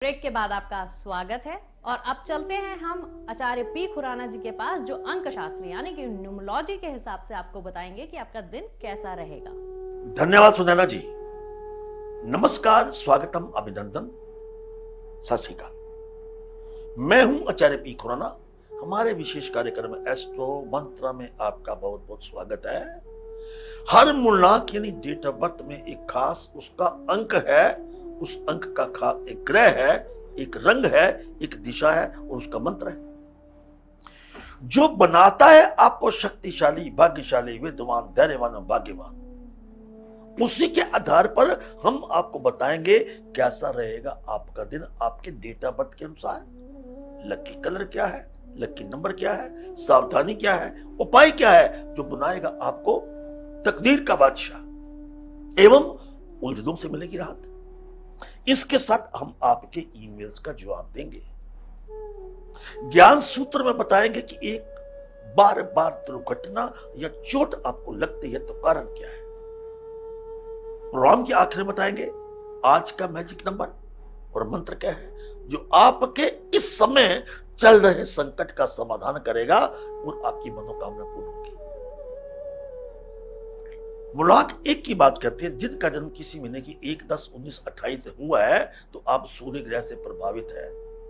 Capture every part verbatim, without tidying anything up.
Break के बाद आपका स्वागत है और अब चलते हैं हम आचार्य पी खुराना जी के पास, जो अंक शास्त्र यानी कि न्यूमरोलॉजी के हिसाब से आपको बताएंगे कि आपका दिन कैसा रहेगा। धन्यवाद सुनैना जी। नमस्कार, स्वागतम, अभिनंदन, सत श्री अकाल। मैं हूं आचार्य पी खुराना। हमारे विशेष कार्यक्रम एस्ट्रो मंत्र में आपका बहुत बहुत स्वागत है। हर मूलांक यानी डेट ऑफ बर्थ में एक खास उसका अंक है, उस अंक का खास एक ग्रह है, एक रंग है, एक दिशा है और उसका मंत्र है जो बनाता है आपको शक्तिशाली, भाग्यशाली, विद्वान, धैर्यवान और भाग्यवान। उसी के आधार पर हम आपको बताएंगे कैसा रहेगा आपका दिन आपके डेट ऑफ बर्थ के अनुसार। लकी कलर क्या है, लकी नंबर क्या है, सावधानी क्या है, उपाय क्या है जो बनाएगा आपको तकदीर का बादशाह एवं उलझनों से मिलेगी राहत। इसके साथ हम आपके ईमेल्स का जवाब देंगे। ज्ञान सूत्र में बताएंगे कि एक बार बार दुर्घटना या चोट आपको लगती है तो कारण क्या है। प्रोग्राम के आखिर में बताएंगे आज का मैजिक नंबर और मंत्र क्या है जो आपके इस समय चल रहे संकट का समाधान करेगा और आपकी मनोकामना पूर्ण होगी। मूलांक एक की बात करते हैं। जिनका जन्म किसी महीने की एक, दस, उन्नीस, अट्ठाईस हुआ है तो आप सूर्य ग्रह से प्रभावित है।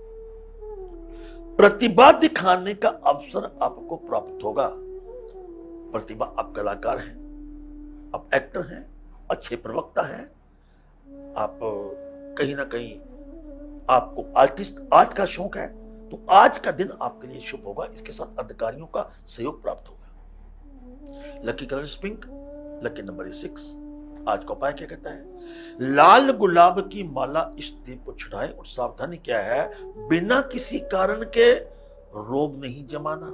प्रतिभा दिखाने का अवसर आपको प्राप्त होगा। प्रतिभा, आप कलाकार हैं, आप एक्टर हैं, अच्छे प्रवक्ता हैं, आप कहीं ना कहीं आपको आर्टिस्ट आर्ट का शौक है तो आज का दिन आपके लिए शुभ होगा। इसके साथ अधिकारियों का सहयोग प्राप्त होगा। Lucky colour pink, lucky number six. आज का उपाय क्या कहता है? लाल गुलाब की माला इष्ट देव को चढ़ाए और सावधानी क्या है, बिना किसी कारण के रोब नहीं जमाना।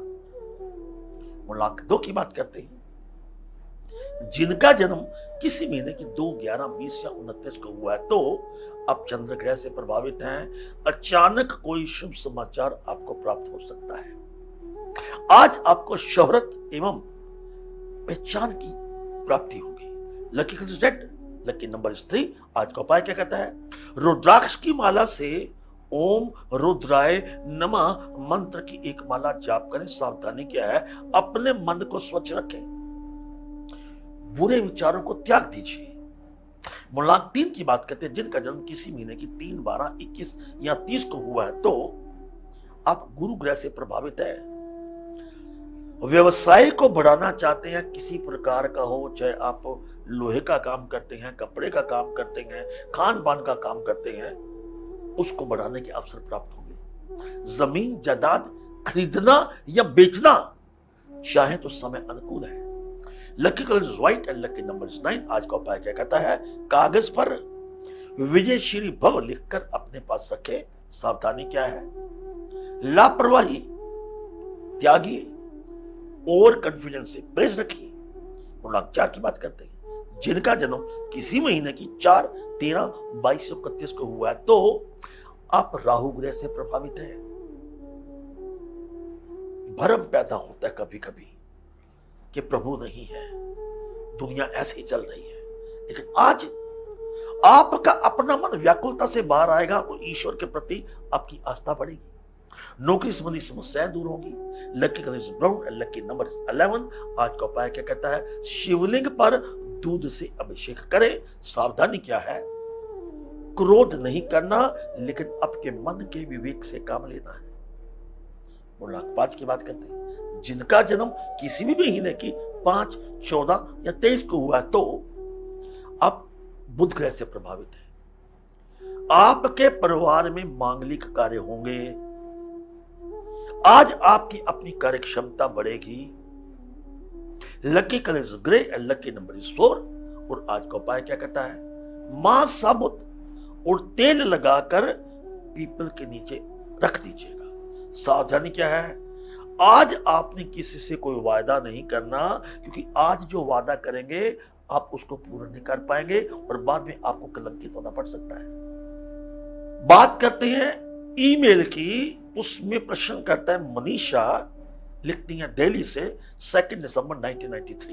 मूलांक दो की बात करते हैं। जिनका जन्म किसी महीने की दो, ग्यारह, बीस या उनतीस को हुआ है तो आप चंद्र ग्रह से प्रभावित हैं। अचानक कोई शुभ समाचार आपको प्राप्त हो सकता है। आज आपको शोहरत एवं पहचान की प्राप्ति होगी। Lucky colour red, lucky number three. आज का उपाय क्या कहता है? रुद्राक्ष की माला से ओम रुद्राय नमः मंत्र की एक माला जाप करें। सावधानी क्या है, अपने मन को स्वच्छ रखें, बुरे विचारों को त्याग दीजिए। मूलांक तीन की बात करते हैं। जिनका जन्म किसी महीने की तीन, बारह, इक्कीस या तीस को हुआ है तो आप गुरु ग्रह से प्रभावित है। व्यवसाय को बढ़ाना चाहते हैं, किसी प्रकार का हो, चाहे आप लोहे का काम करते हैं, कपड़े का काम करते हैं, खान पान का काम करते हैं, उसको बढ़ाने के अवसर प्राप्त होंगे। जमीन जायदाद खरीदना या बेचना चाहे तो समय अनुकूल है। Lucky colour white and lucky number nine. आज का उपाय क्या कहता है? कागज पर विजय श्री भव लिखकर अपने पास रखें। सावधानी क्या है? लापरवाही त्यागी और कॉन्फिडेंस से प्रेस रखिए। मूलांक चार की बात करते हैं। जिनका जन्म किसी महीने की चार, तेरह, बाईस, इकतीस को हुआ है तो आप राहु ग्रह से प्रभावित है। भ्रम पैदा होता है कभी कभी कि प्रभु नहीं है, दुनिया ऐसे ही चल रही है, लेकिन आज आपका अपना मन व्याकुलता से बाहर आएगा और ईश्वर के प्रति आपकी आस्था बढ़ेगी। नौकरी संबंधी समस्याएं दूर होंगी। Lucky colour brown and lucky number eleven. आज का उपाय क्या कहता है? शिवलिंग पर दूध से अभिषेक करें। सावधानी क्या है? क्रोध नहीं करना, लेकिन आपके मन के विवेक से काम लेना है। मूलांक पांच की बात करते हैं। जिनका जन्म किसी भी महीने की पांच, चौदह या तेईस को हुआ है तो आप बुध ग्रह से प्रभावित है। आपके परिवार में मांगलिक कार्य होंगे। आज आपकी अपनी कार्य क्षमता बढ़ेगी। Lucky colour grey and lucky number four. और आज का उपाय क्या कहता है? मां साबुत और तेल लगाकर पीपल के नीचे रख दीजिएगा। सावधानी क्या है? आज आपने किसी से कोई वादा नहीं करना, क्योंकि आज जो वादा करेंगे आप उसको पूरा नहीं कर पाएंगे और बाद में आपको कलंकित होना पड़ सकता है। बात करते हैं ईमेल की। उसमें प्रश्न करता है मनीषा, लिखती हैं दिल्ली से, second December nineteen ninety three.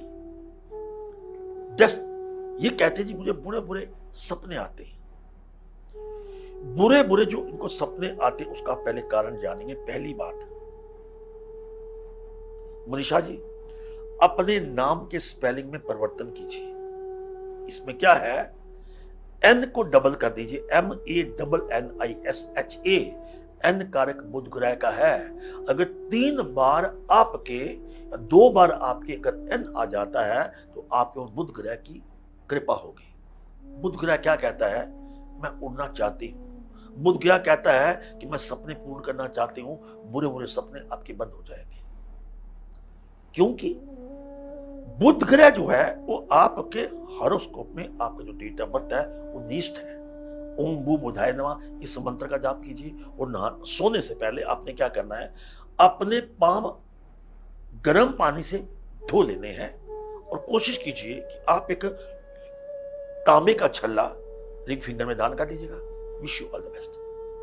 ये कहते हैं जी मुझे बुरे बुरे सपने आते हैं। बुरे बुरे जो इनको सपने आते उसका पहले कारण जानेंगे। पहली बात, मनीषा जी अपने नाम के स्पेलिंग में परिवर्तन कीजिए। इसमें क्या है, एन को डबल कर दीजिए, M A double N I S H A. N कारक बुध ग्रह का है। अगर तीन बार आपके या दो बार आपके अगर एन आ जाता है तो आपके बुध ग्रह की कृपा होगी। बुध ग्रह क्या कहता है, मैं उड़ना चाहती हूं। बुध ग्रह कहता है कि मैं सपने पूर्ण करना चाहती हूं। बुरे बुरे सपने आपके बंद हो जाएंगे, क्योंकि बुध ग्रह जो है वो आपके हॉरोस्कोप में आपका जो डेट ऑफ बर्थ है वो नीष्ट है। ओम भू बुधाय नमः इस मंत्र का जाप कीजिए। और नहा सोने से पहले आपने क्या करना है, अपने पांव गर्म पानी से धो लेने हैं और कोशिश कीजिए कि आप एक तांबे का छल्ला रिंग फिंगर में धारण कर लीजिएगा। Wish you all the best.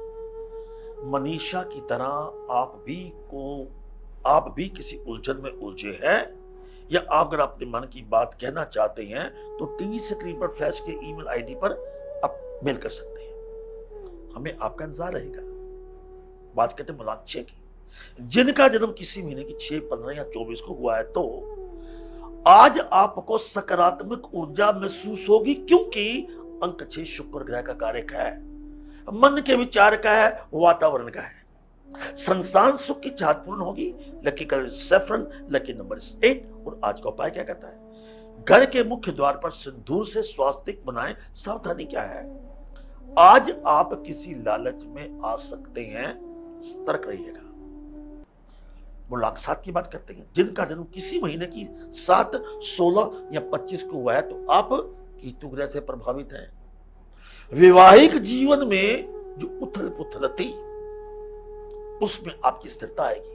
Manisha की तरह आप भी को आप भी किसी उलझन में उलझे हैं या आप अगर अपने मन की बात कहना चाहते हैं तो टीवी स्क्रीन पर फ्लैश के ईमेल आईडी पर आप मेल कर सकते हैं। हमें आपका इंतजार रहेगा। बात करते हैं मुलाकात की। जिनका जन्म किसी महीने की छह, पंद्रह या चौबीस को हुआ है तो आज आपको सकारात्मक ऊर्जा महसूस होगी, क्योंकि अंक छह शुक्र ग्रह का कारक है, मन के विचार का है, वातावरण का है। संस्थान सुख की चाहत पूर्ण होगी। Lucky colour saffron, lucky number eight. और आज का उपाय क्या कहता है, घर के मुख्य द्वार पर सिंदूर से स्वास्तिक बनाएं। सावधानी क्या है, आज आप किसी लालच में आ सकते हैं, सतर्क रहिएगा। मुलाकात की बात करते हैं। जिनका जन्म किसी महीने की सात, सोलह या पच्चीस को हुआ है तो आप केतु ग्रह से प्रभावित हैं। वैवाहिक जीवन में जो उथल पुथल थी उसमें आपकी स्थिरता आएगी।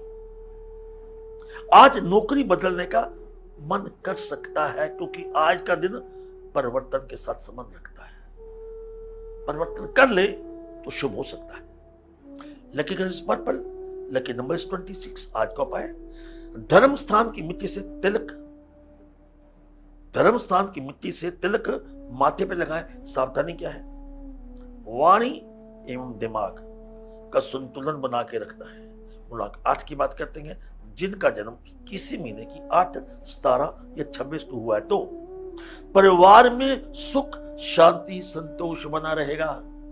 आज नौकरी बदलने का मन कर सकता है, क्योंकि आज का दिन परिवर्तन के साथ संबंध रखता है। परिवर्तन कर ले तो शुभ हो सकता है। Lucky colour purple, lucky number छब्बीस। आज का उपाय, धर्म स्थान की मिट्टी से तिलक धर्म स्थान की मिट्टी से तिलक माथे पे लगाएं। सावधानी क्या है, वाणी एवं दिमाग का संतुलन बना के रखना है। मुलाकात आठ की बात करते हैं। जिनका जन्म किसी महीने की आठ, सतारह या छब्बीस को हुआ है तो परिवार में सुख, शांति, संतोष बना रहेगा।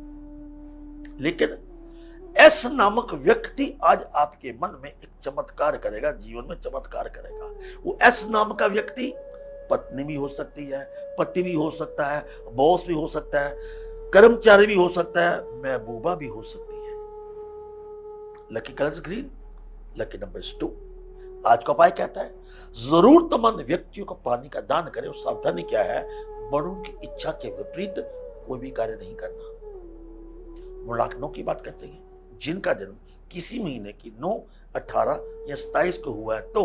लेकिन एस नामक व्यक्ति आज आपके मन में एक चमत्कार करेगा, जीवन में चमत्कार करेगा। वो एस नाम का व्यक्ति पत्नी भी हो सकती है, पति भी हो सकता है, बॉस भी हो सकता है, कर्मचारी भी हो सकता है, महबूबा भी हो सकती है। Lucky colour green, lucky number two. आज का उपाय कहता है, जरूरतमंद व्यक्तियों को पानी का दान करें। और सावधानी क्या है, बड़ों की इच्छा के विपरीत कोई भी कार्य नहीं करना। मुलाकातों की बात करते हैं। जिनका जन्म किसी महीने की नौ, अठारह या सताइस को हुआ है तो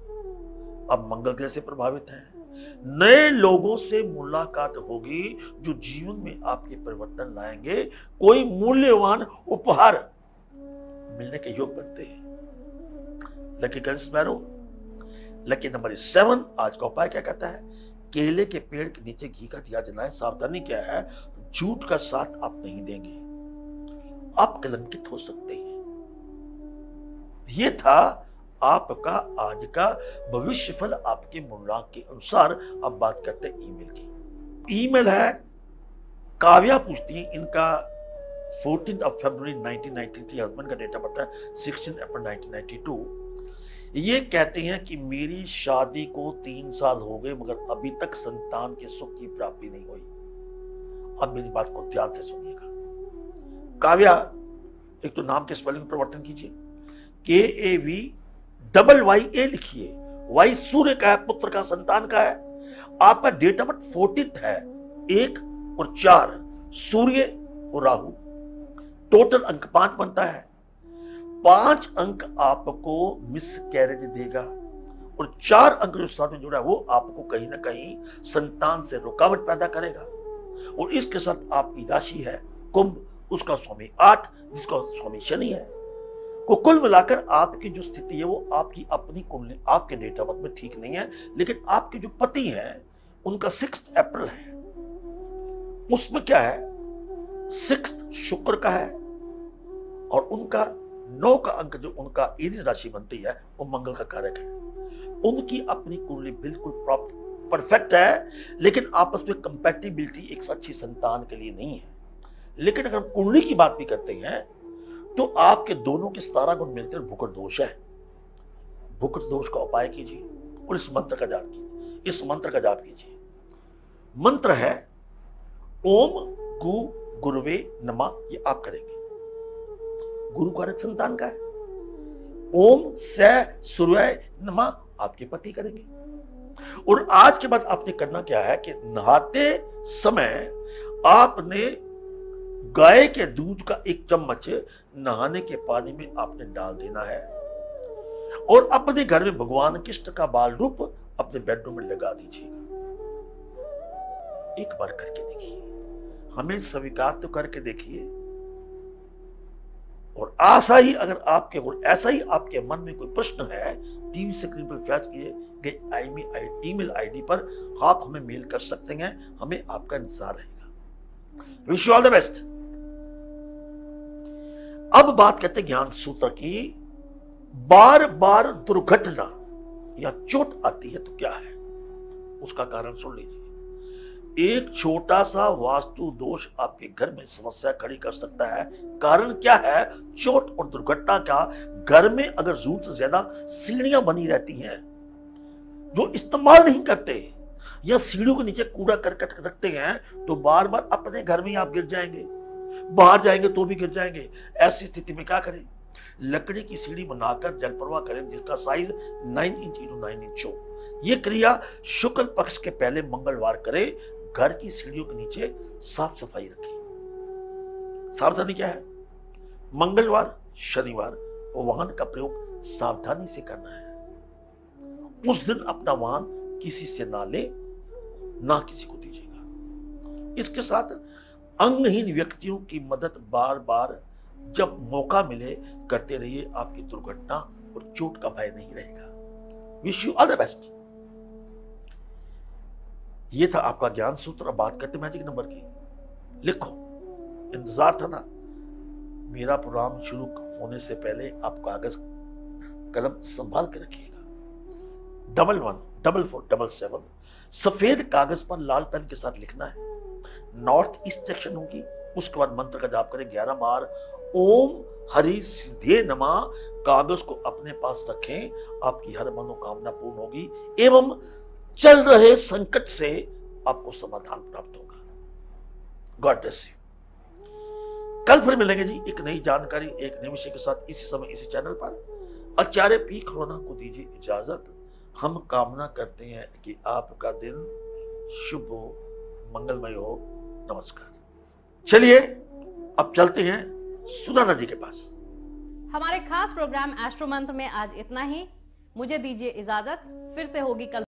अब मंगल ग्रह से प्रभावित है। नए लोगों से मुलाकात होगी जो जीवन में आपके परिवर्तन लाएंगे। कोई मूल्यवान उपहार मिलने के योग बनते हैं। Lucky colour sparrow, lucky number seven. आज का उपाय क्या कहता है, केले के पेड़ के नीचे घी का दिया जलाएं। सावधानी क्या है, झूठ का साथ आप नहीं देंगे, आप कलंकित हो सकते हैं। यह था आपका आज का भविष्य फल आपके मुलाक के अनुसार। अब बात करते हैं ईमेल की। ईमेल है काव्या, पूछती है इनका चौदह of February nineteen ninety three, husband का डेट ऑफ बर्थ है सोलह अप्रैल नाइनटीन नाइंटी टू। ये कहते हैं कि मेरी शादी को तीन साल हो गए मगर अभी तक संतान के सुख की प्राप्ति नहीं हुई। अब मेरी बात को ध्यान से सुनिएगा। काव्या, एक तो नाम के स्पेलिंग परिवर्तन कीजिए, K A V double Y A लिखिए। वाई सूर्य का है, पुत्र का, संतान का है। आपका डेट ऑफ बर्थ फोर्टीन है, एक और चार, सूर्य और राहु। टोटल अंक पांच बनता है। पांच अंक आपको मिस कैरेज देगा और चार अंक जो साथ में जुड़ा है वो आपको कहीं ना कहीं संतान से रुकावट पैदा करेगा। और इसके साथ आपकी राशि है कुंभ, उसका स्वामी आठ, जिसका स्वामी शनि है। को कुल मिलाकर आपकी जो स्थिति है वो आपकी अपनी कुंडली, आपके डेट ऑफ बर्थ में ठीक नहीं है। लेकिन आपके जो पति हैं उनका सिक्स अप्रैल है, उसमें क्या है, सिक्स्थ शुक्र का है और उनका नौ का अंक जो उनका एरीज राशि बनती है वो मंगल का कारक है। उनकी अपनी कुंडली बिल्कुल प्रॉपर परफेक्ट है, लेकिन आपस में कंपैटिबिलिटी एक अच्छी संतान के लिए नहीं है। लेकिन अगर हम कुंडली की बात भी करते हैं तो आपके दोनों के सतारह गुण मिलते हैं। भुकुट दोष है, भुकुट दोष का उपाय कीजिए और इस मंत्र का जाप कीजिए। इस मंत्र का जाप कीजिए। मंत्र है ओम गु गुरुवे नमः। ये आप करेंगे। गुरु कारक संतान का है। ओम स सूर्य नमः आपके पति करेंगे। और आज के बाद आपने करना क्या है कि नहाते समय आपने गाय के दूध का एक चम्मच नहाने के पानी में आपने डाल देना है और अपने घर में भगवान कृष्ण का बाल रूप अपने बेडरूम में लगा दीजिएगा। एक बार करके देखिए, हमें स्वीकार तो करके देखिए। और ऐसा ही अगर आपके ऐसा ही आपके मन में कोई प्रश्न है, टीवी स्क्रीन पर फ्लैश किए गए ईमेल आईडी पर आप हमें मेल कर सकते हैं। हमें आपका इंतजार रहेगा। Wish you all the best. अब बात करते हैं ज्ञान सूत्र की। बार बार दुर्घटना या चोट आती है तो क्या है उसका कारण सुन लीजिए। एक छोटा सा वास्तु दोष आपके घर में समस्या खड़ी कर सकता है। कारण क्या है? चोट और दुर्घटना का। घर में अगर जरूरत से ज्यादा सीढ़ियां बनी रहती हैं जो इस्तेमाल नहीं करते या सीढ़ियों के नीचे कूड़ा करकट रखते हैं तो बार बार अपने घर में ही आप गिर जाएंगे, बाहर जाएंगे तो भी गिर जाएंगे। ऐसी स्थिति में क्या करें? लकड़ी की सीढ़ी बनाकर जल प्रवाह करें जिसका size nine inch into nine inch हो। यह क्रिया शुक्ल पक्ष के पहले मंगलवार करें। घर की सीढ़ियों के नीचे साफ सफाई रखें। सावधानी क्या है? मंगलवार शनिवार वाहन का प्रयोग सावधानी से करना है। उस दिन अपना वाहन किसी से ना ले, ना किसी को दीजिएगा। इसके साथ अंगहीन व्यक्तियों की मदद बार बार जब मौका मिले करते रहिए। आपकी दुर्घटना और चोट का भय नहीं रहेगा। Wish you all the best. ये था आपका ज्ञान सूत्र। अब बात करते मैजिक नंबर की। लिखो, इंतजार था ना। मेरा प्रोग्राम शुरू होने से पहले आप कागज कलम संभाल के रखिएगा। Double one double four double seven सफेद कागज पर लाल पेन के साथ लिखना है। नॉर्थ ईस्ट डायरेक्शन होगी। उसके बाद मंत्र का जाप करें ग्यारह बार। ओम हरि सिद्धे नमः। कागज को अपने पास रखें। आपकी हर मनोकामना पूर्ण होगी एवं चल रहे संकट से आपको समाधान प्राप्त होगा। God bless you. कल फिर मिलेंगे जी एक नई जानकारी एक नए विषय के साथ इसी समय इसी चैनल पर। आचार्य पी खुराना को दीजिए इजाजत। हम कामना करते हैं कि आपका दिन शुभ हो, मंगलमय हो। नमस्कार। चलिए अब चलते हैं सुनाना जी के पास। हमारे खास प्रोग्राम एस्ट्रो मंत्र में आज इतना ही। मुझे दीजिए इजाजत। फिर से होगी कल